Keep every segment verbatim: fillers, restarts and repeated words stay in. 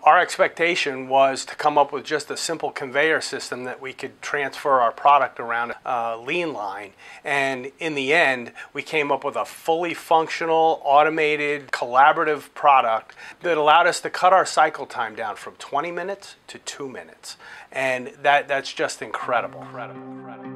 Our expectation was to come up with just a simple conveyor system that we could transfer our product around a lean line. And in the end, we came up with a fully functional, automated, collaborative product that allowed us to cut our cycle time down from twenty minutes to two minutes. And that, that's just incredible. incredible, incredible.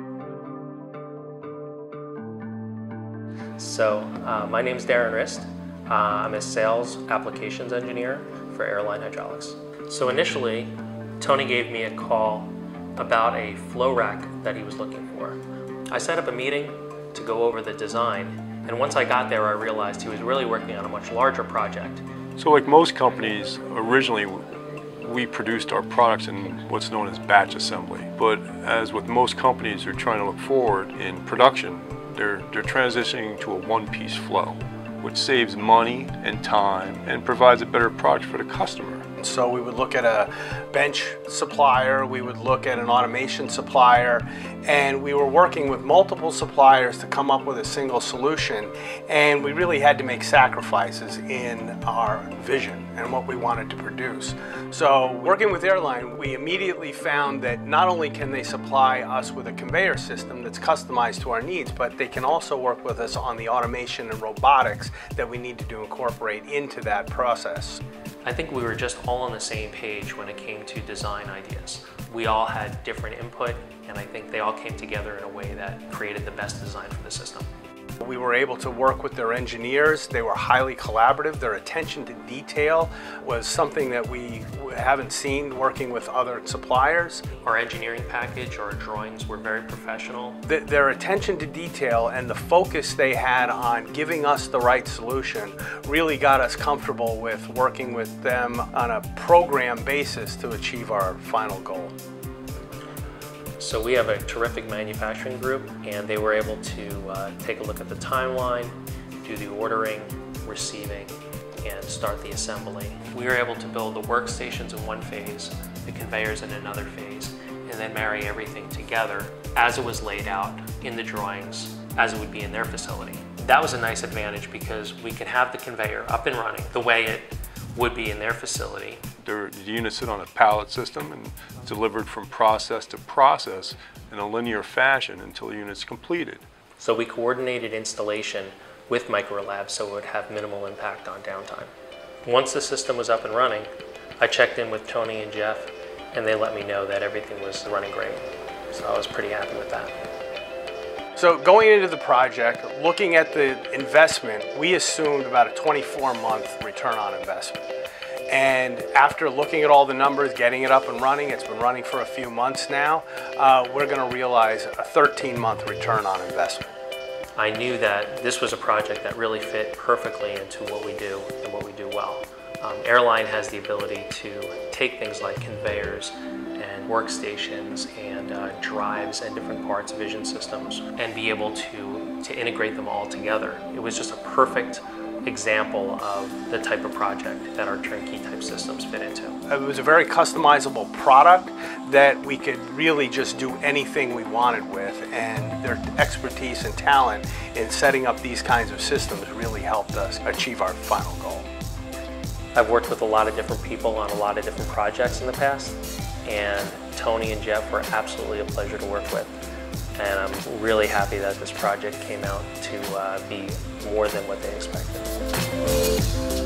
So, uh, my name is Darren Rist. Uh, I'm a sales applications engineer for Airline Hydraulics. So initially, Tony gave me a call about a flow rack that he was looking for. I set up a meeting to go over the design, and once I got there, I realized he was really working on a much larger project. So like most companies, originally we produced our products in what's known as batch assembly. But as with most companies, they're trying to look forward in production. They're, they're transitioning to a one-piece flow, which saves money and time and provides a better product for the customer. So we would look at a bench supplier, we would look at an automation supplier, and we were working with multiple suppliers to come up with a single solution, and we really had to make sacrifices in our vision and what we wanted to produce. So working with Airline, we immediately found that not only can they supply us with a conveyor system that's customized to our needs, but they can also work with us on the automation and robotics that we need to incorporate into that process. I think we were just all on the same page when it came to design ideas. We all had different input, and I think they all came together in a way that created the best design for the system. We were able to work with their engineers. They were highly collaborative. Their attention to detail was something that we haven't seen working with other suppliers. Our engineering package, our drawings were very professional. The, their attention to detail and the focus they had on giving us the right solution really got us comfortable with working with them on a program basis to achieve our final goal. So we have a terrific manufacturing group, and they were able to uh, take a look at the timeline, do the ordering, receiving, and start the assembly. We were able to build the workstations in one phase, the conveyors in another phase, and then marry everything together as it was laid out in the drawings, as it would be in their facility. That was a nice advantage because we could have the conveyor up and running the way it would be in their facility. The units sit on a pallet system and delivered from process to process in a linear fashion until the unit's completed. So we coordinated installation with Microlab so it would have minimal impact on downtime. Once the system was up and running, I checked in with Tony and Jeff, and they let me know that everything was running great. So I was pretty happy with that. So going into the project, looking at the investment, we assumed about a twenty-four month return on investment. And after looking at all the numbers, getting it up and running, it's been running for a few months now, uh, we're going to realize a thirteen month return on investment. I knew that this was a project that really fit perfectly into what we do and what we do well. Um, Airline has the ability to take things like conveyors and workstations and uh, drives and different parts, vision systems, and be able to, to integrate them all together. It was just a perfect example of the type of project that our turnkey type systems fit into. It was a very customizable product that we could really just do anything we wanted with, and their expertise and talent in setting up these kinds of systems really helped us achieve our final goal. I've worked with a lot of different people on a lot of different projects in the past, and Tony and Jeff were absolutely a pleasure to work with. And I'm really happy that this project came out to uh, be more than what they expected.